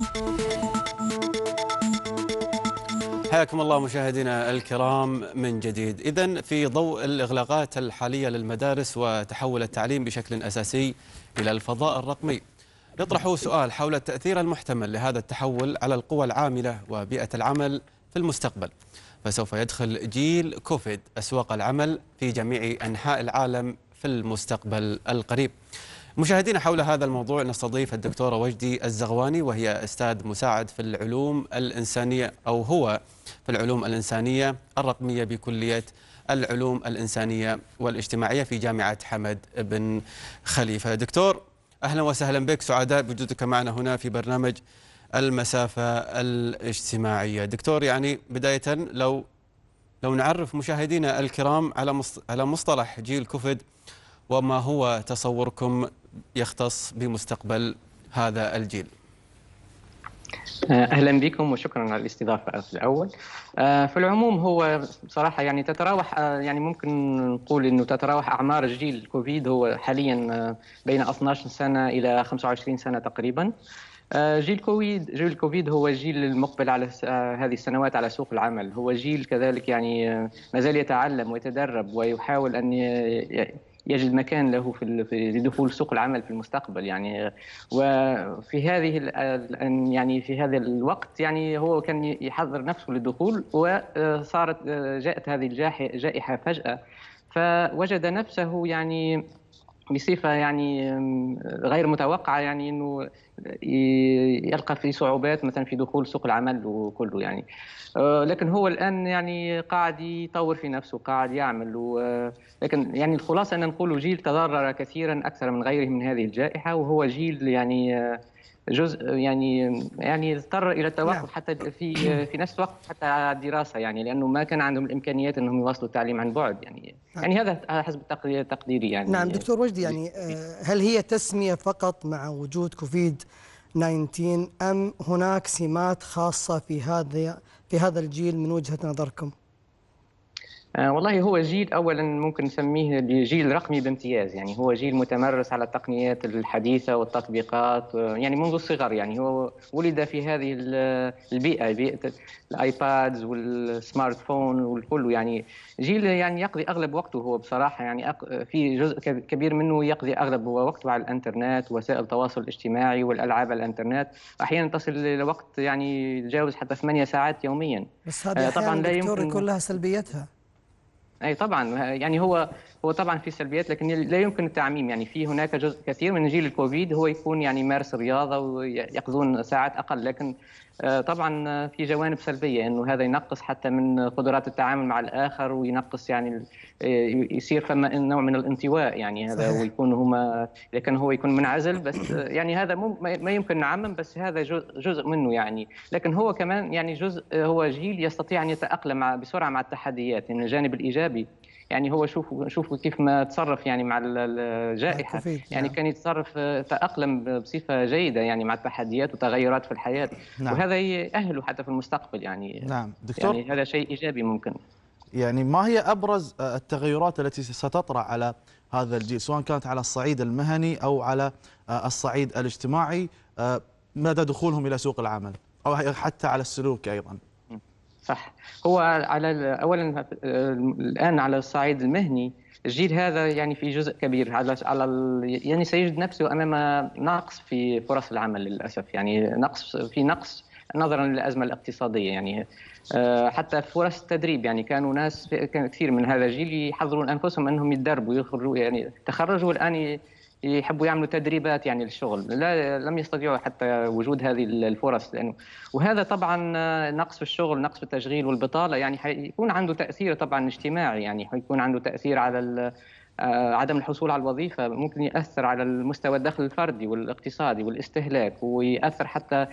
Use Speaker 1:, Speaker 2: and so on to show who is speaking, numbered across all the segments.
Speaker 1: حياكم الله مشاهدينا الكرام من جديد. إذن في ضوء الإغلاقات الحالية للمدارس وتحول التعليم بشكل أساسي إلى الفضاء الرقمي، يطرح سؤال حول التأثير المحتمل لهذا التحول على القوى العاملة وبيئة العمل في المستقبل. فسوف يدخل جيل كوفيد أسواق العمل في جميع أنحاء العالم في المستقبل القريب. مشاهدينا، حول هذا الموضوع نستضيف الدكتورة وجدي الزغواني، وهي أستاذ مساعد في العلوم الإنسانية، أو هو في العلوم الإنسانية الرقمية بكلية العلوم الإنسانية والاجتماعية في جامعة حمد بن خليفة. دكتور، أهلا وسهلا بك، سعداء بوجودك معنا هنا في برنامج المسافة الاجتماعية. دكتور، يعني بداية لو نعرف مشاهدينا الكرام على مصطلح جيل كوفيد، وما هو تصوركم يختص بمستقبل هذا الجيل؟
Speaker 2: أهلا بكم وشكرا على الاستضافة في الأول. في العموم هو بصراحة يعني تتراوح، يعني ممكن نقول أنه تتراوح أعمار الجيل الكوفيد هو حاليا بين 12 سنة إلى 25 سنة تقريبا. جيل كوفيد هو الجيل المقبل على هذه السنوات على سوق العمل. هو جيل كذلك يعني ما زال يتعلم ويتدرب ويحاول أن يجد مكان له لدخول سوق العمل في المستقبل يعني. وفي في هذا الوقت يعني هو كان يحضر نفسه للدخول، وصارت جاءت هذه الجائحة فجأة، فوجد نفسه يعني بصفة يعني غير متوقعة، يعني أنه يلقى في صعوبات مثلا في دخول سوق العمل وكله يعني. لكن هو الآن يعني قاعد يطور في نفسه، قاعد يعمل، لكن يعني الخلاصة أن نقول جيل تضرر كثيرا أكثر من غيره من هذه الجائحة، وهو جيل يعني جزء يعني اضطر الى التوقف حتى في نفس الوقت حتى على الدراسه، يعني لانه ما كان عندهم الامكانيات انهم يواصلوا التعليم عن بعد يعني. يعني هذا حسب تقديري يعني.
Speaker 3: نعم دكتور وجدي، يعني هل هي تسميه فقط مع وجود كوفيد 19 ام هناك سمات خاصه في هذا الجيل من وجهه نظركم؟
Speaker 2: والله هو جيل أولا ممكن نسميه جيل رقمي بامتياز، يعني هو جيل متمرس على التقنيات الحديثة والتطبيقات يعني منذ الصغر. يعني هو ولد في هذه بيئة الآيبادز والسمارت فون والكل، يعني جيل يعني يقضي أغلب وقته هو بصراحة يعني في جزء كبير منه يقضي أغلب وقته على الإنترنت ووسائل التواصل الاجتماعي والألعاب على الإنترنت، أحيانا تصل إلى وقت يعني يتجاوز حتى 8 ساعات يوميا.
Speaker 3: بس هذه طبعا لا يمكن يكون لها سلبياتها.
Speaker 2: اي طبعا، يعني هو طبعا في سلبيات، لكن لا يمكن التعميم. يعني في هناك جزء كثير من جيل الكوفيد هو يكون يعني يمارس الرياضه ويقضون ساعات اقل، لكن طبعا في جوانب سلبيه، انه هذا ينقص حتى من قدرات التعامل مع الاخر، وينقص يعني يصير فما نوع من الانطواء يعني. هذا ويكون هما لكن هو يكون منعزل، بس يعني هذا ما يمكن نعمم، بس هذا جزء منه يعني. لكن هو كمان يعني جزء، هو جيل يستطيع ان يتاقلم بسرعه مع التحديات. يعني الجانب الايجابي يعني هو شوفوا كيف ما تصرف يعني مع الجائحة، يعني كان يتصرف تأقلم بصفة جيدة يعني مع التحديات وتغيرات في الحياة. وهذا يأهله حتى في المستقبل يعني.
Speaker 4: نعم دكتور،
Speaker 2: يعني هذا شيء إيجابي ممكن.
Speaker 4: يعني ما هي أبرز التغيرات التي ستطرأ على هذا الجيل، سواء كانت على الصعيد المهني أو على الصعيد الاجتماعي، مدى دخولهم إلى سوق العمل، أو حتى على السلوك أيضا؟
Speaker 2: صح. هو اولا الان على الصعيد المهني الجيل هذا يعني في جزء كبير يعني سيجد نفسه امام نقص في فرص العمل للاسف، يعني نقص نظرا للازمه الاقتصاديه يعني. حتى فرص التدريب، يعني كان كثير من هذا الجيل يحضرون انفسهم انهم يتدربوا يخرجوا، يعني تخرجوا والان يحبوا يعملوا تدريبات يعني للشغل، لم يستطيعوا حتى وجود هذه الفرص. وهذا طبعا نقص في الشغل، نقص في التشغيل والبطالة، يعني حيكون عنده تأثير طبعا اجتماعي، يعني حيكون عنده تأثير على عدم الحصول على الوظيفة. ممكن يأثر على المستوى الدخل الفردي والاقتصادي والاستهلاك، ويأثر حتى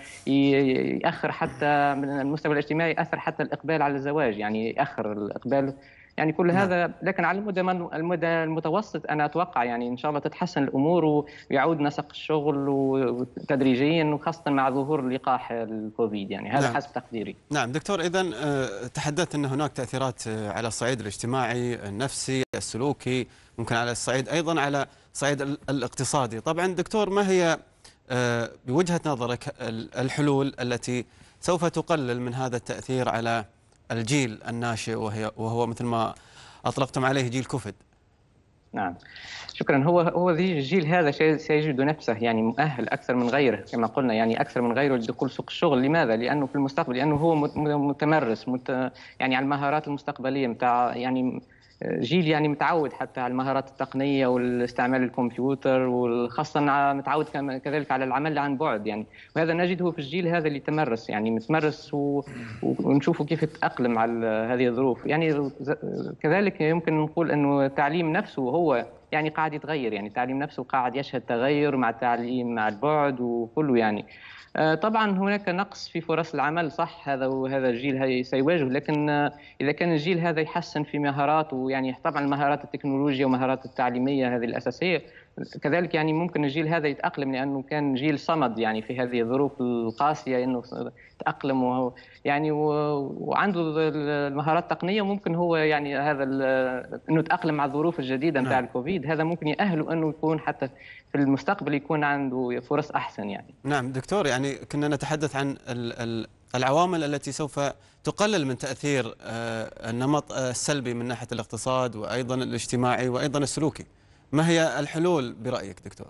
Speaker 2: يأخر حتى من المستوى الاجتماعي، يأثر حتى الإقبال على الزواج، يعني يأخر الإقبال يعني كل هذا. لكن على المدى المتوسط أنا أتوقع يعني إن شاء الله تتحسن الأمور ويعود نسق الشغل تدريجيا، وخاصة مع ظهور لقاح الكوفيد، يعني هذا حسب تقديري.
Speaker 1: نعم دكتور، إذن تحدثت أن هناك تأثيرات على الصعيد الاجتماعي النفسي السلوكي، ممكن على الصعيد أيضا على الصعيد الاقتصادي. طبعا دكتور، ما هي بوجهة نظرك الحلول التي سوف تقلل من هذا التأثير على الجيل الناشئ وهو مثل ما أطلقتم عليه جيل كوفيد؟
Speaker 2: نعم، شكرا. هو الجيل هذا سيجد نفسه يعني مؤهل اكثر من غيره، كما قلنا يعني اكثر من غيره لدخول سوق الشغل. لماذا؟ لانه في المستقبل، لانه هو متمرس يعني على المهارات المستقبليه متاع يعني جيل يعني متعود حتى على المهارات التقنيه والاستعمال الكمبيوتر، وخاصه متعود كذلك على العمل عن بعد يعني. وهذا نجده في الجيل هذا اللي تمرس، يعني متمرس ونشوفه كيف يتاقلم على هذه الظروف. يعني كذلك يمكن نقول انه التعليم نفسه هو يعني قاعد يتغير، يعني التعليم نفسه قاعد يشهد تغير مع التعليم مع البعد وكله يعني. طبعا هناك نقص في فرص العمل، صح، هذا الجيل سيواجه، لكن اذا كان الجيل هذا يحسن في مهاراته، يعني طبعا المهارات التكنولوجيا ومهارات التعليميه هذه الاساسيه، كذلك يعني ممكن الجيل هذا يتاقلم، لانه كان جيل صمد يعني في هذه الظروف القاسيه، انه تاقلم يعني وعنده المهارات التقنيه، ممكن هو يعني هذا انه يتاقلم مع الظروف الجديده نتاع الكوفيد، هذا ممكن يأهله انه يكون حتى في المستقبل يكون عنده فرص احسن يعني.
Speaker 1: نعم دكتور، يعني كنا نتحدث عن العوامل التي سوف تقلل من تأثير النمط السلبي من ناحية الاقتصاد وأيضا الاجتماعي وأيضا السلوكي. ما هي الحلول برأيك دكتور؟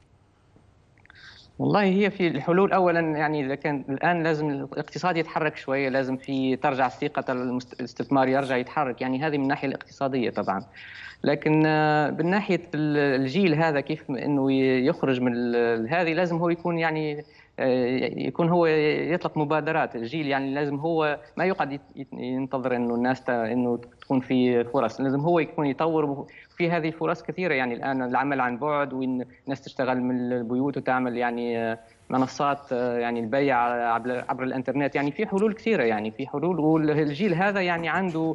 Speaker 2: والله هي في الحلول اولا، يعني اذا كان الان لازم الاقتصاد يتحرك شويه، لازم ترجع ثقه الاستثمار، يرجع يتحرك، يعني هذه من الناحيه الاقتصاديه طبعا. لكن من ناحيه الجيل هذا كيف انه يخرج من هذه، لازم هو يكون يعني يكون هو يطلق مبادرات. الجيل يعني لازم هو ما يقعد ينتظر انه الناس انه تكون في فرص، لازم هو يكون يطور في هذه فرص كثيره. يعني الان العمل عن بعد، والناس تشتغل من البيوت وتعمل يعني منصات يعني البيع عبر الانترنت، يعني في حلول كثيره، يعني في حلول. والجيل هذا يعني عنده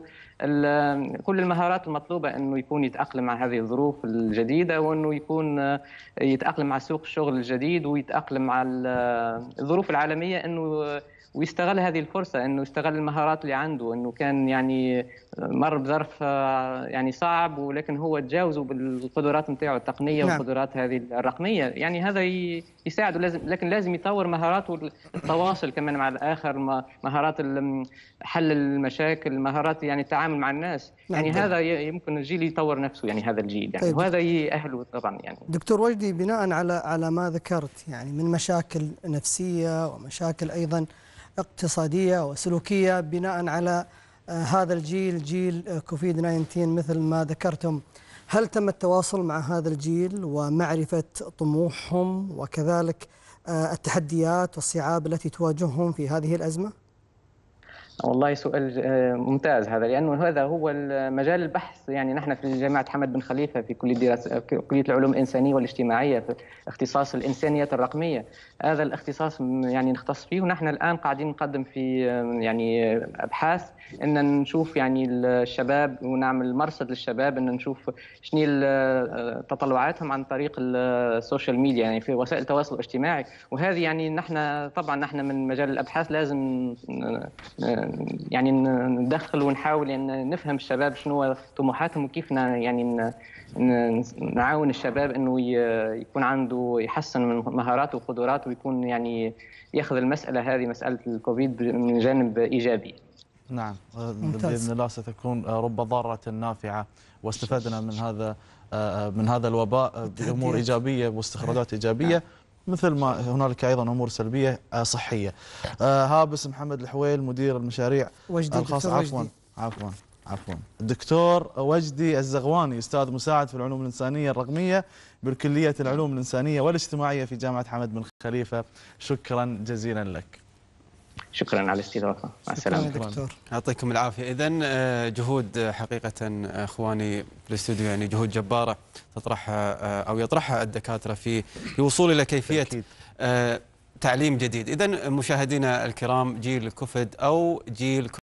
Speaker 2: كل المهارات المطلوبه انه يكون يتاقلم مع هذه الظروف الجديده، وانه يكون يتاقلم مع سوق الشغل الجديد، ويتاقلم مع الظروف العالميه، انه ويستغل هذه الفرصه، انه يستغل المهارات اللي عنده، انه كان يعني مر بظرف يعني صعب، ولكن هو تجاوزه بالقدرات نتاعو التقنيه والقدرات هذه الرقميه، يعني هذا يساعده. لكن لازم يطور مهاراته التواصل كمان مع الاخر، مهارات حل المشاكل، مهارات يعني التعامل مع الناس. يعني هذا يمكن الجيل يطور نفسه، يعني هذا الجيل يعني. طيب، وهذا يأهله طبعا يعني.
Speaker 3: دكتور وجدي، بناء على ما ذكرت يعني من مشاكل نفسيه ومشاكل ايضا اقتصاديه وسلوكيه بناء على هذا الجيل، جيل كوفيد 19 مثل ما ذكرتم، هل تم التواصل مع هذا الجيل ومعرفة طموحهم وكذلك التحديات والصعاب التي تواجههم في هذه الأزمة؟
Speaker 2: والله سؤال ممتاز هذا، لأنه هذا هو مجال البحث. يعني نحن في جامعة حمد بن خليفة في كلية العلوم الإنسانية والاجتماعية في اختصاص الإنسانيات الرقمية، هذا الاختصاص يعني نختص فيه. ونحن الآن قاعدين نقدم في يعني أبحاث أن نشوف يعني الشباب، ونعمل مرصد للشباب، أن نشوف شنو تطلعاتهم عن طريق السوشيال ميديا، يعني في وسائل التواصل الاجتماعي. وهذه يعني نحن من مجال الأبحاث لازم يعني ندخل ونحاول ان نفهم الشباب شنو طموحاتهم، وكيف يعني نعاون الشباب انه يكون عنده يحسن من مهاراته وقدراته، ويكون يعني ياخذ المساله هذه، مساله الكوفيد، من جانب ايجابي.
Speaker 4: نعم، باذن الله ستكون رب ضاره نافعه، واستفدنا من هذا الوباء بامور ايجابيه واستخراجات ايجابيه، مثل ما هنالك ايضا امور سلبيه صحيه. هابس محمد الحويل مدير المشاريع الخاصه، عفوا الدكتور وجدي الزغواني استاذ مساعد في العلوم الانسانيه الرقميه بكليه العلوم الانسانيه والاجتماعيه في جامعه حمد بن خليفه، شكرا جزيلا لك.
Speaker 2: شكرا على الاستضافه، مع السلامه
Speaker 3: دكتور.
Speaker 1: يعطيكم العافيه. اذن جهود حقيقه اخواني في الاستوديو، يعني جهود جباره يطرحها الدكاتره في الوصول الى كيفيه تعليم جديد. اذن مشاهدينا الكرام، جيل كوفيد او جيل